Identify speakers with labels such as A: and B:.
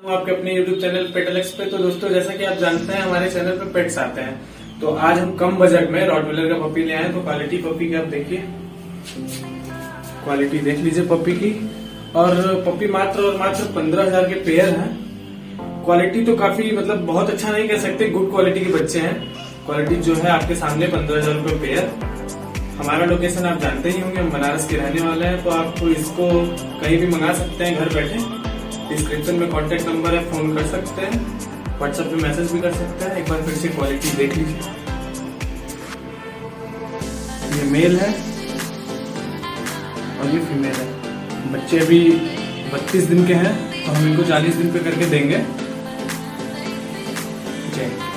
A: आपके अपने YouTube channel पेटलेक्स पे। तो दोस्तों, जैसा कि आप जानते हैं हमारे चैनल पे पेट्स आते हैं, तो आज हम कम बजट में रॉटविलर का पपी ले आए। तो क्वालिटी पपी की आप देखिए, क्वालिटी देख लीजिए पपी की। और पपी मात्र और मात्र 15,000 के पेयर हैं। क्वालिटी तो काफी बहुत अच्छा नहीं कह सकते, गुड क्वालिटी के बच्चे हैं। क्वालिटी जो है आपके सामने 15,000 रुपये पेयर। हमारा लोकेशन आप जानते ही होंगे, हम बनारस के रहने वाले हैं। तो आप इसको कहीं भी मंगा सकते हैं घर बैठे। डिस्क्रिप्शन में कांटेक्ट नंबर है, फोन कर सकते हैं, व्हाट्सएप पे मैसेज भी कर सकते हैं। एक बार फिर से क्वालिटी देख लीजिए। ये मेल है और ये फीमेल है। बच्चे अभी 32 दिन के हैं, तो हम इनको 40 दिन पे करके देंगे। जय